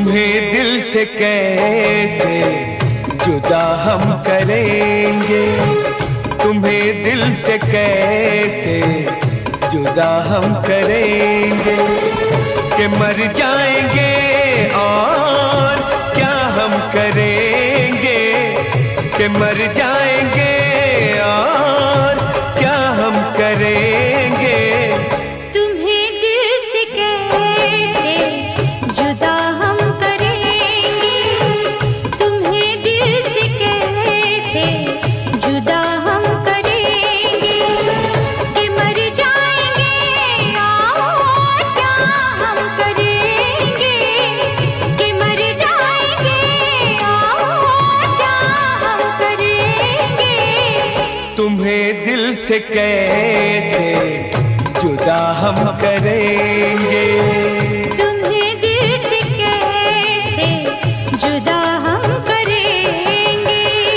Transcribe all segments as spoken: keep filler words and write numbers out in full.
तुम्हें दिल से कैसे जुदा हम करेंगे, तुम्हें दिल से कैसे जुदा हम करेंगे, कि मर जाएंगे और क्या हम करेंगे, कि मर जाएंगे और क्या हम करेंगे। तुम्हें दिल से कैसे जुदा हम करेंगे, तुम्हें दिल से कैसे जुदा हम करेंगे, कि मर जाएंगे और क्या हम करेंगे, कि मर जाएंगे और क्या हम करेंगे। तुम्हें दिल से कैसे जुदा हम करेंगे, तुम्हें दिल से कैसे जुदा हम करेंगे।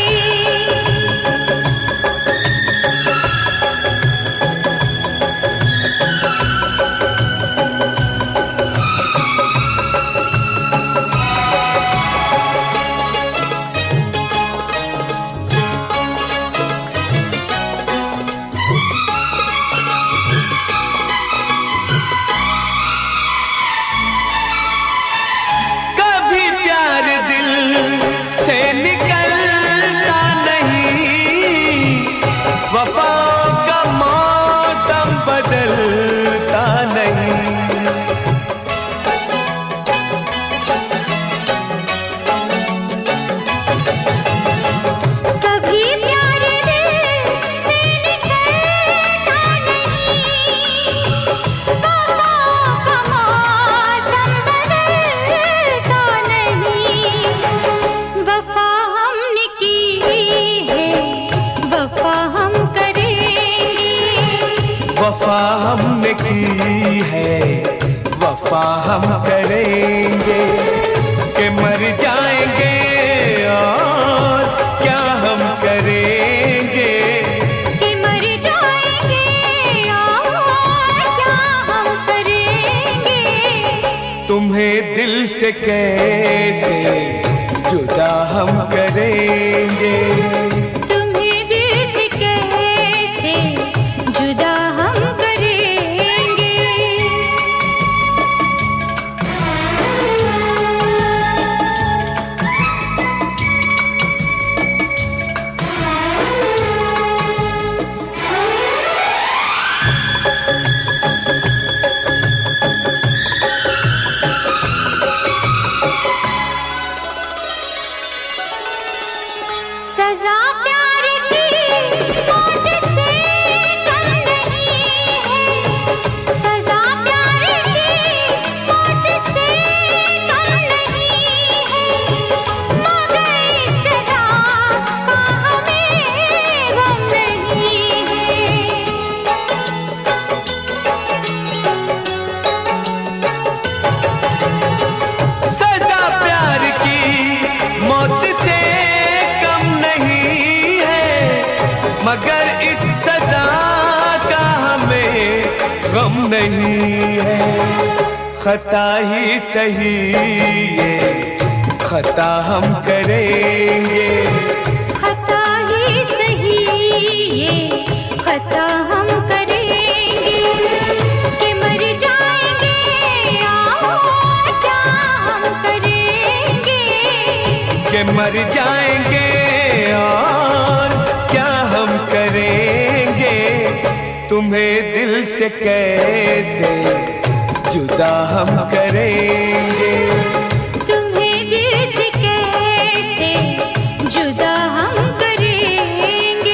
कभी प्यार दिल से निकलता नहीं, वफाओं का मौसम बदलता नहीं। कभी प्यार दिल से निकलता नहीं, वफाओं का मौसम बदलता नहीं। वफा हमने की है, वफा हम करेंगे, वफा हमने की है, वफा हम करेंगे, कि मर जाएंगे और क्या हम करेंगे, कि मर जाएंगे और क्या हम करेंगे। तुम्हें दिल से कैसे जुदा हम करेंगे, तुम्हें दिल से कैसे जुदा हम करेंगे। सजा प्यार की मौत से कम नहीं है, सजा प्यार की मौत से कम नहीं है, मगर इस सजा का हमें गम नहीं है। सजा प्यार की मौत से कम नहीं है, मगर इस सजा का हमें गम नहीं है। खता ही सही ये खता हम करेंगे, खता ही सही ये खता हम करेंगे, कि मर जाएंगे और क्या हम करेंगे, कि मर जाएंगे और क्या हम करेंगे। तुम्हें दिल से कैसे जुदा हम करेंगे, तुम्हें दिल से कैसे जुदा हम करेंगे।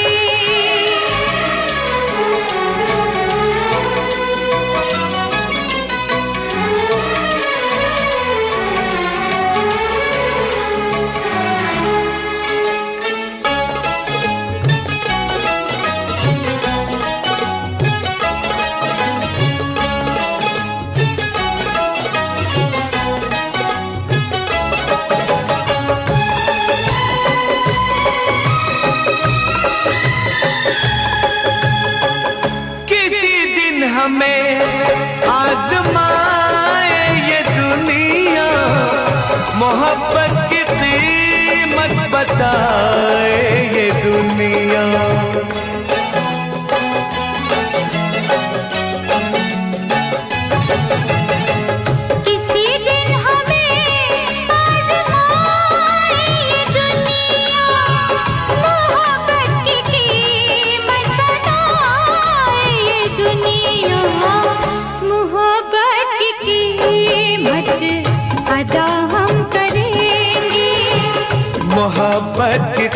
मोहब्बत की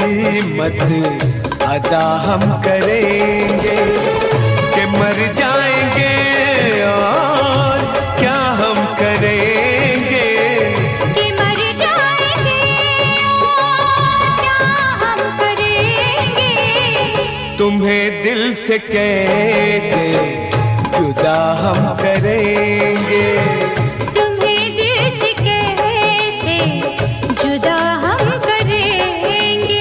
कीमत अदा हम करेंगे कि मर जाएंगे और क्या हम करेंगे, कि मर जाएंगे और क्या हम करेंगे। तुम्हें दिल से कैसे जुदा हम करेंगे, तुम्हें दिल से कैसे जुदा हम करेंगे।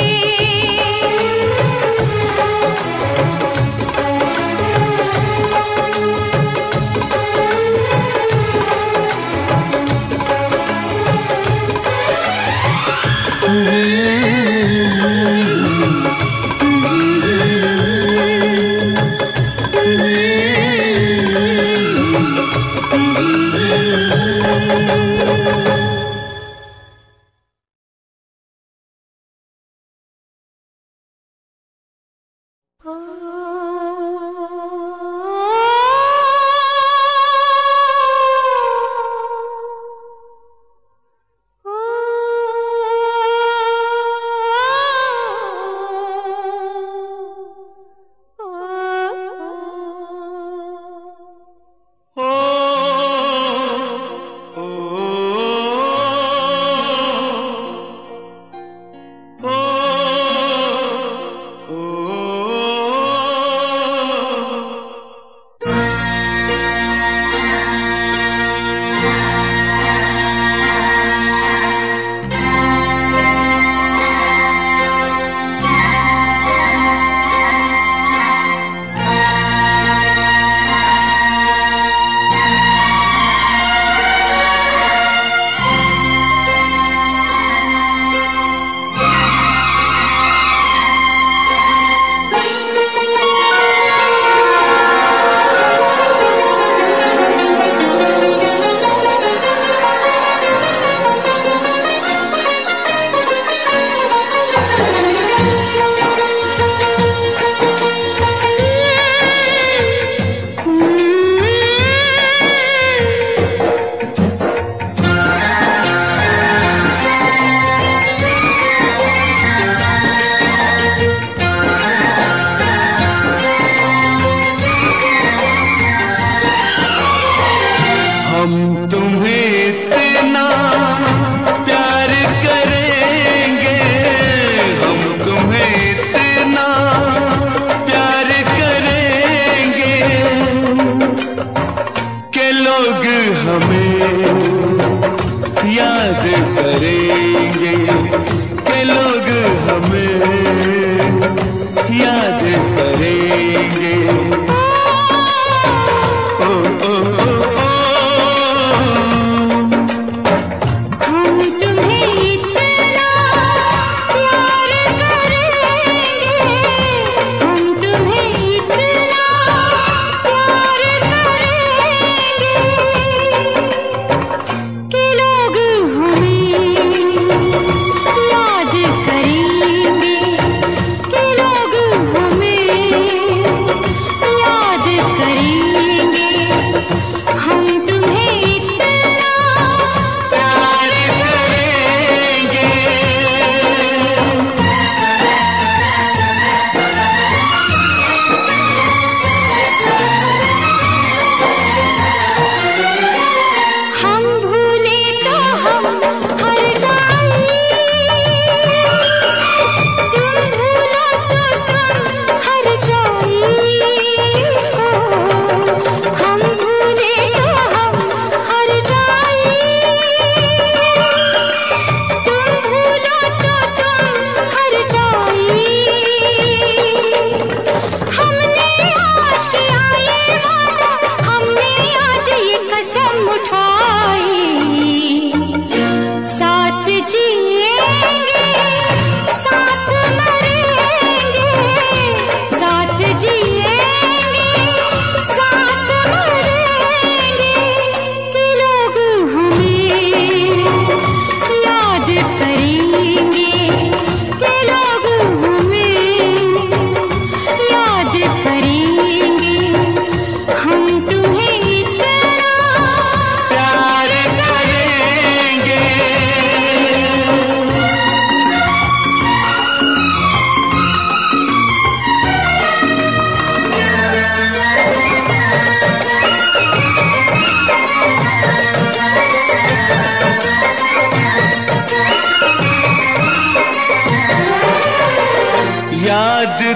कि लोग हमें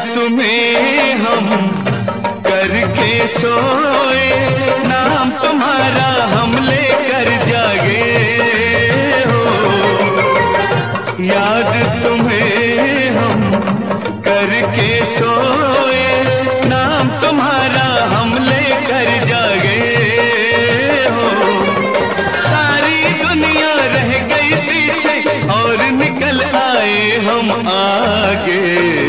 तुम्हें हम करके सोए, नाम तुम्हारा हम लेकर जागे हो। याद तुम्हें हम करके सोए, नाम तुम्हारा हम लेकर जागे हो। सारी दुनिया रह गई पीछे और निकल आए हम आगे।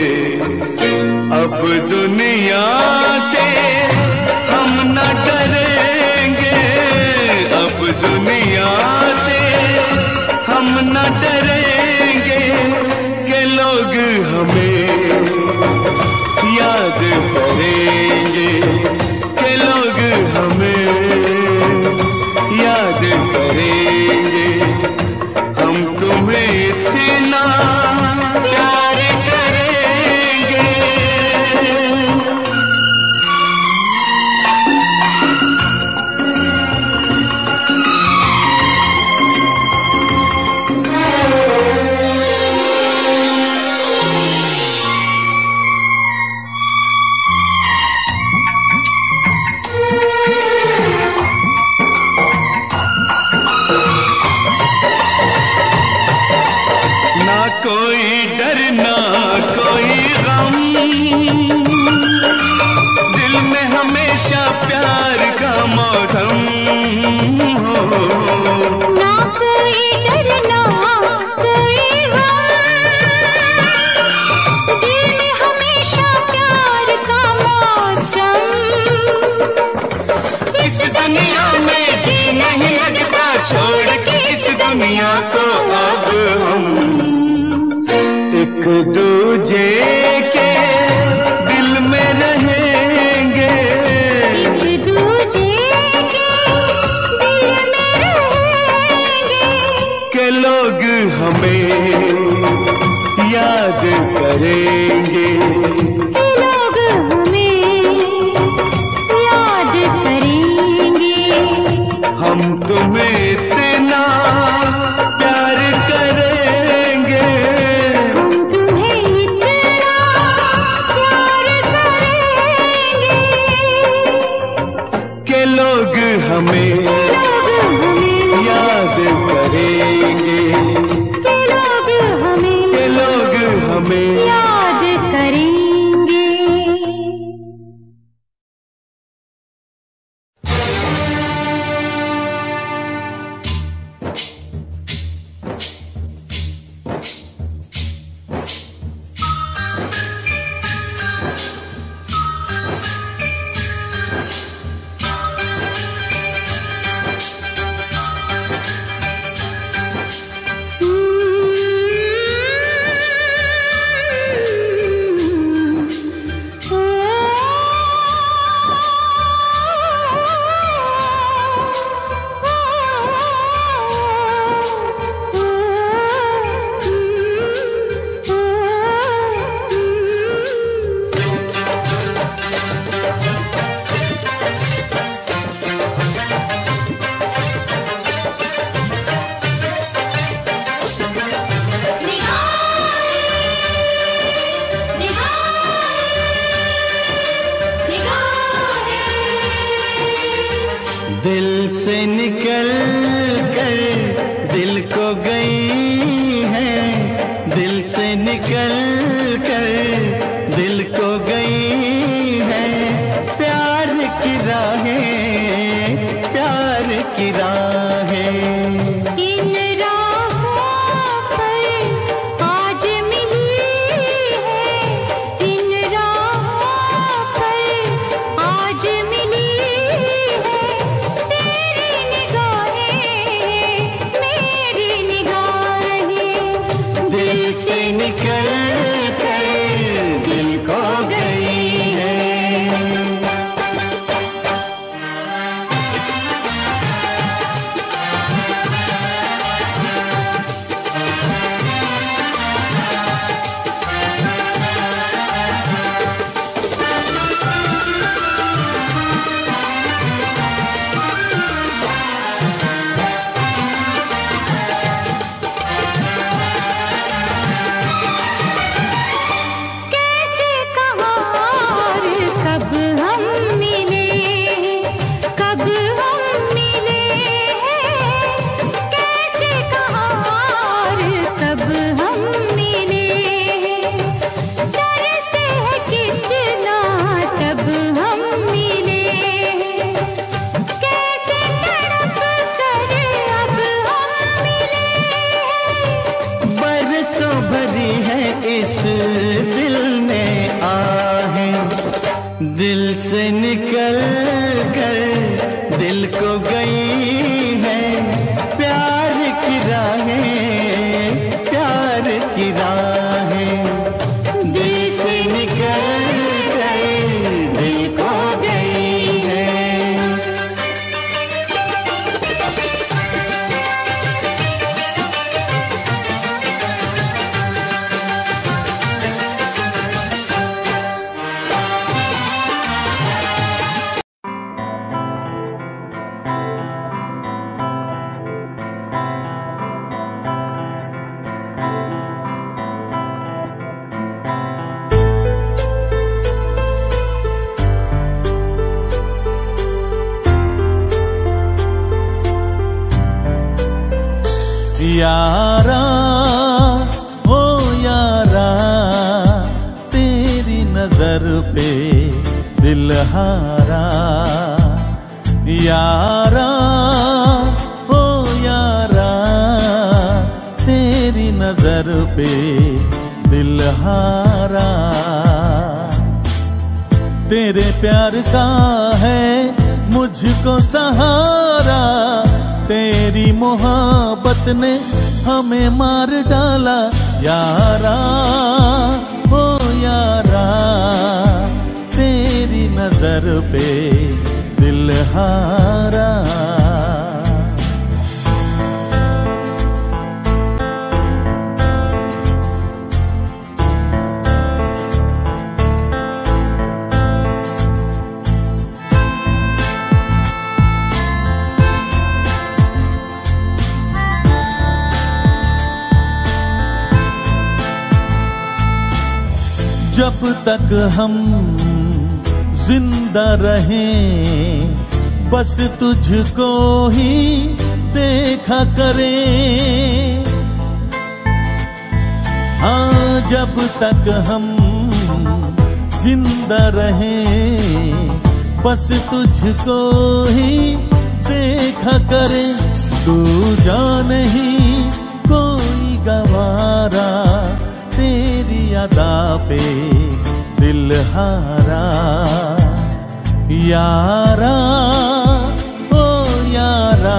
अब दुनिया से हम न डरेंगे, अब दुनिया से हम न डरेंगे कि लोग हमें याद करेंगे, कि लोग हमें याद करेंगे। हम तुम्हें इतना प्यार करेंगे। ना कोई डर ना कोई गम, दिल में हमेशा प्यार का मौसम हो। ना कोई डर ना कोई गम, दिल में हमेशा प्यार का मौसम। इस दुनिया में जी नहीं लगता, छोड़ के इस दुनिया को अब हम एक दूजे के दिल में रहेंगे, एक दूजे के दिल में रहेंगे। के लोग हमें याद करेंगे, के लोग हमें याद करेंगे। हम तुम्हें इतना प्यार करेंगे, हम तुम्हें इतना प्यार करेंगे के लोग हमें लोग हमें याद करेंगे, के लोग हमें के लोग हमें याद करेंगे। दिल से निकल कर दिल को गई है, दिल से निकल कर दिल को गई है। प्यार की राहें, प्यार की राहें, इन राहों पर आज मिली है, इन राहों पर आज मिली है। तेरी निगाहें, मेरी निगाहें, दिल से निकल इस दिल में आहें, दिल से निकल कर दिल को गई है प्यार की राहें, प्यार की राहें। दिल से निकल कर दिल को गई है। यारा ओ यारा, तेरी नजर पे दिल हारा। यारा ओ यारा, तेरी नजर पे दिल हारा। तेरे प्यार का है मुझको सहारा, तेरी मोहब्बत ने हमें मार डाला। यारा ओ यारा, तेरी नजर पे दिल हारा। जब तक हम जिंदा रहें, बस तुझको ही देखा करें। हाँ, जब तक हम जिंदा रहें, बस तुझको ही देखा करें। तू जान ही कोई गवारा, तेरी अदा पे दिल हारा। यारा ओ यारा,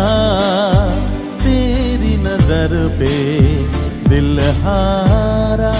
तेरी नजर पे दिल हारा।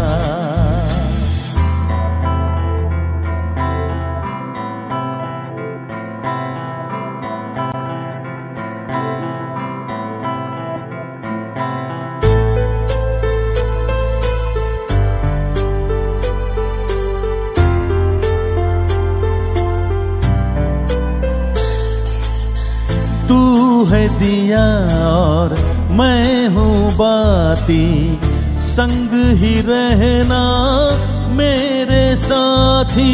तू है दिया और मैं हूँ बाती, संग ही रहना मेरे साथी।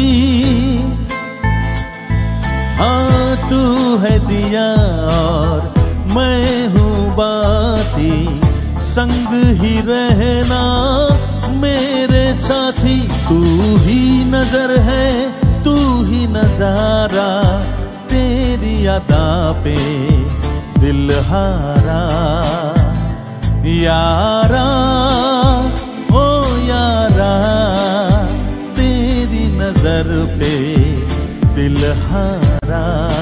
हाँ, तू है दिया और मैं हूँ बाती, संग ही रहना मेरे साथी। तू ही नजर है, तू ही नजारा, तेरी अदा पे दिल हारा। यारा ओ यारा, तेरी नजर पे दिल हारा।